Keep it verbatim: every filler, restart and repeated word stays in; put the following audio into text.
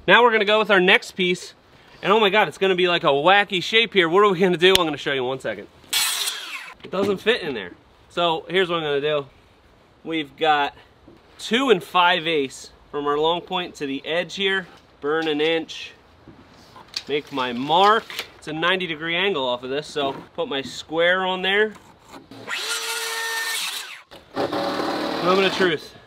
Now we're gonna go with our next piece, and oh my God, it's gonna be like a wacky shape here. What are we gonna do? I'm gonna show you in one second. It doesn't fit in there. So here's what I'm gonna do. We've got two and five eighths from our long point to the edge here. Burn an inch, make my mark. It's a ninety degree angle off of this, so put my square on there. Moment of truth.